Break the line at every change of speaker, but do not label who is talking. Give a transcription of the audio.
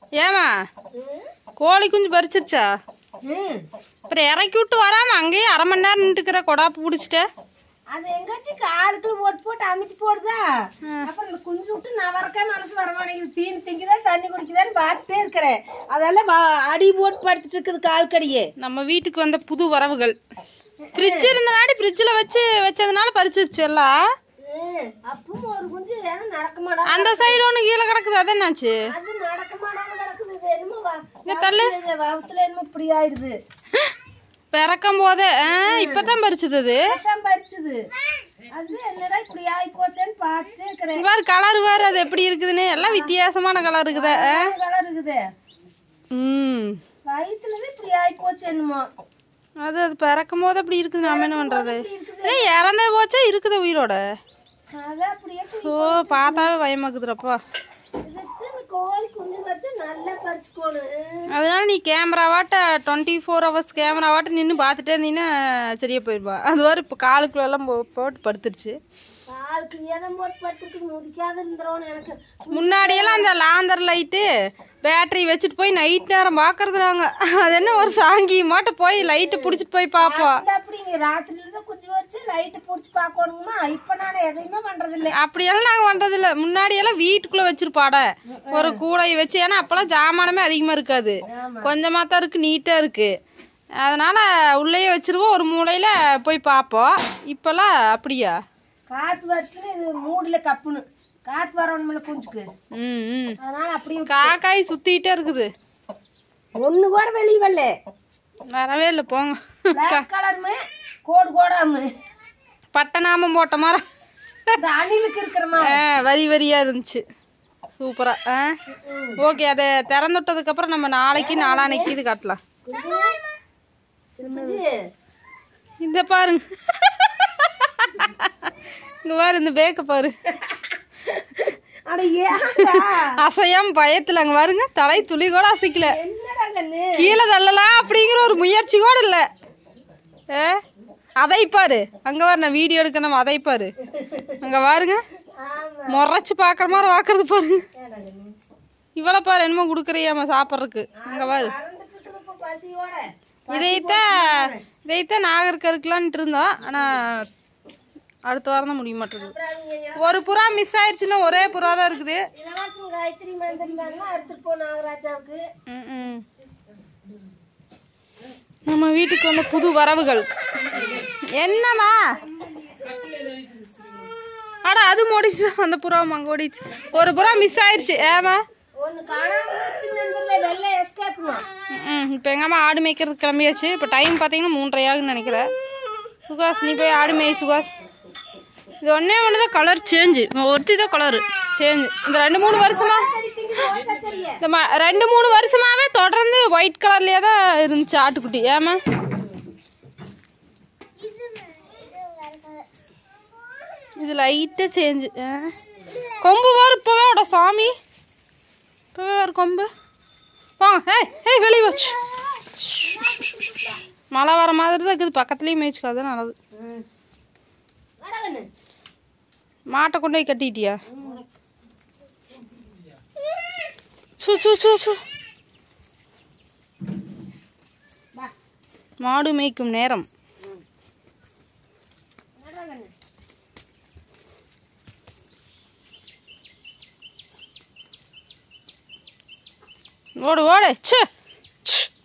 ஏமா கோழி குஞ்சு பறிச்சிருச்சா? அப்புறம் இறக்கி விட்டு வராம அங்கேயே அரை மணி நேரம் நின்றுக்கிற கொடாப்பு பிடிச்சிட்ட.
அது எங்காச்சும் காலுக்குள்ள போட்டு போட்டு அமுத்தி போடுதா. அப்புறம் இந்த குஞ்சு விட்டு நவரக்கா மனசு வரமாட்டேங்குது. தீனி திங்குதான் தண்ணி குடிக்குதான்னு பாட்டுட்டே இருக்கிறேன். அதெல்லாம் அடி போட்டு படுத்துட்டு இருக்குது கால்கடியே.
நம்ம வீட்டுக்கு வந்த புது வரவுகள். ஃப்ரிட்ஜ் இருந்தனாடி ஃப்ரிட்ஜில் வச்சதுனால பறிச்சிருச்சு எல்லாம்.
அப்பவும் ஒரு குஞ்சு ஏன்னா நடக்க மாட்டா.
அந்த சைடு ஒன்று கீழே கிடக்குது. அது என்னாச்சு?
அது நடக்க மாட்டாம கிடக்குது. என்னமோ
தள்ளு
வகுத்துல என்னமோ இப்படி ஆயிடுது.
பிறக்கும் போதே இப்பதான் பறிச்சது. அது
பறிச்சது அது என்னடா இப்படி ஆகி போச்சேன்னு பார்த்துட்டே இருக்கிறேன்.
வேறு கலர் வேறு அது எப்படி இருக்குதுன்னு எல்லாம் வித்தியாசமான கலர் இருக்குது.
கலர் இருக்குது. வயிற்றுலதான் இப்படி ஆகி போச்சு என்னமோ.
அது பிறக்கும் போது அப்படி இருக்குது. நாம என்ன பண்றது? இறந்தே போச்சா இருக்குது உயிரோட? ஓ பார்த்தாவே பயமாக்குதுறப்பா. அதனால நீ கேமராவாட்ட 24 hours கேமராவாட்ட நின்று பார்த்துட்டே இருந்தீங்கன்னா சரியா போயிருப்பா. அது வரை இப்போ காலுக்குள்ள எல்லாம் போட்டு படுத்துருச்சு. முன்னாடியெல்லாம் அந்த லாந்தர் லைட்டு பேட்டரி வச்சுட்டு போய் நைட் நேரம் பாக்குறது நாங்க. அது என்ன ஒரு சாங்கி மாட்ட போய் லைட்டு பிடிச்சிட்டு போய் பாப்போம். அப்படியெல்லாம் நாங்க பண்றது இல்ல. முன்னாடியெல்லாம் வீட்டுக்குள்ள வச்சிருப்பாட ஒரு கூடை வச்சு. ஏன்னா அப்பெல்லாம் ஜாமானமே அதிகமா இருக்காது, கொஞ்சமா தான் இருக்கு, நீட்டா இருக்கு. அதனால உள்ளேயே வச்சிருவோம், ஒரு மூலையில போய் பாப்போம். இப்பெல்லாம் அப்படியா?
காத்து வரத்துல இது மூடல கப்புன்னு காத்து வரணும்ல குஞ்சுக்கு. அதனால அப்படியே
காக்காய் சுத்திட்டே இருக்குது.
ஒண்ணு கூட வெளியே
வரவே இல்லை. போங்க.
கலருமே கோடு கோடாம
பட்டநாமம் போட்ட மாதிரி
அணிலுக்கு இருக்கிற மாதிரி
வரி வரியா இருந்துச்சு. சூப்பரா. ஓகே, அதை திறந்து விட்டதுக்கு அப்புறம் நம்ம நாளான்னைக்கு இது காட்டலாம். இந்த பாருங்க, இங்க பாரு, இந்த பேக்க பாரு. அசையாம பயத்துல அங்க பாருங்க, தலை துளி கூட அசைக்கல. கீழே தள்ளலாம் அப்படிங்கிற ஒரு முயற்சி கூட இல்ல. அதை பாரு அங்க பாரு, நான் வீடியோ எடுக்க நம்ம அதை பாரு அங்க பாருங்க, முறைச்சு பாக்குற மாதிரி வாக்குறது பாருங்க. இவ்வளவு பாரு என்னமோ குடுக்கறியாம சாப்பிட்றதுக்கு. அங்க பாரு, இதைத்தான் நாகர்கருக்கலான்ட்டு இருந்தோம். ஆனா அடுத்த வாரம் தான் முடிய மாட்டேங்குது. ஒரு புறா மிஸ் ஆயிடுச்சுன்னா ஒரே புறா தான் இருக்குது. நம்ம வீட்டுக்கு வந்த புது வரவுகள். என்னமா அட அது ஓடிச்சு, அந்த புறாவும் அங்க ஓடிச்சு. ஒரு புறா மிஸ் ஆயிடுச்சு. ஏமா இப்ப எங்க அம்மா ஆடு மேய்க்கிறதுக்கு கிளம்பியாச்சு. இப்ப டைம் பாத்தீங்கன்னா 3:30 ஆகுன்னு நினைக்கிறேன். சுகாஸ் நீ போய் ஆடு மேய் சுகாஸ். இது ஒண்ணுதான் கலர் சேஞ்சு, ஒருத்தி தான் கலர் சேஞ்சு. இந்த 2-3 வருஷமா, இந்த 2-3 வருஷமாவே தொடர்ந்து ஒயிட் கலர்லயே தான் இருந்துச்சு ஆட்டுக்குட்டி. ஏமா இது லைட்டா சேஞ்சு. கொம்பு வேறு இப்பவே ஓட சாமி, இப்பவே வேறு கொம்பு. போங்க, ஏய் வெளியே போச்சு. மழை வர மாதிரி தான் இருக்குது. பக்கத்துலேயும் மேய்ச்சிக்காது, நல்லது. மாட்டை கொண்டு போய் கட்டிட்டியா? மாடு மேய்க்கும் நேரம். ஓடு ஓடு.